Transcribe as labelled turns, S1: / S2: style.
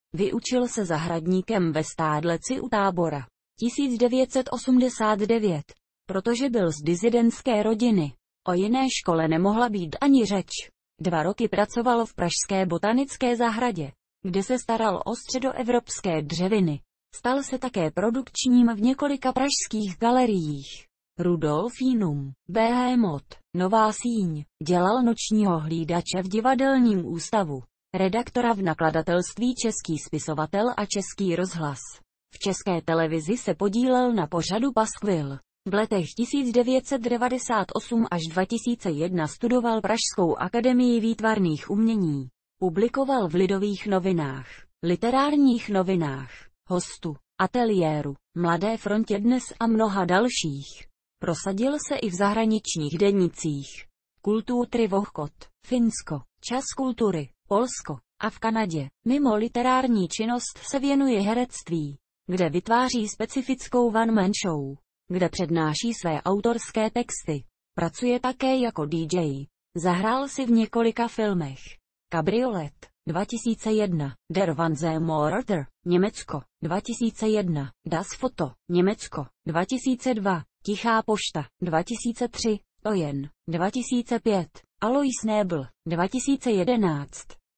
S1: Vyučil se zahradníkem ve Stádleci u Tábora. 1989. Protože byl z disidentské rodiny. O jiné škole nemohla být ani řeč. 2 roky pracoval v pražské botanické zahradě, kde se staral o středoevropské dřeviny. Stal se také produkčním v několika pražských galeriích. Rudolfínum, Behemoth, Nová síň, dělal nočního hlídače v divadelním ústavu, redaktora v nakladatelství Český spisovatel a Český rozhlas. V České televizi se podílel na pořadu Paskvil. V letech 1998 až 2001 studoval Pražskou akademii výtvarných umění. Publikoval v Lidových novinách, Literárních novinách, Hostu, Ateliéru, Mladé frontě Dnes a mnoha dalších. Prosadil se i v zahraničních denících. Kultúry Vohkot, Finsko, Čas kultury, Polsko a v Kanadě. Mimo literární činnost se věnuje herectví, kde vytváří specifickou one-man show, kde přednáší své autorské texty. Pracuje také jako DJ. Zahrál si v několika filmech. Kabriolet, 2001, Der Wannsee Mörder, Německo, 2001, Das Foto, Německo, 2002, Tichá pošta, 2003, Ojen, 2005, Alois Nebel, 2011.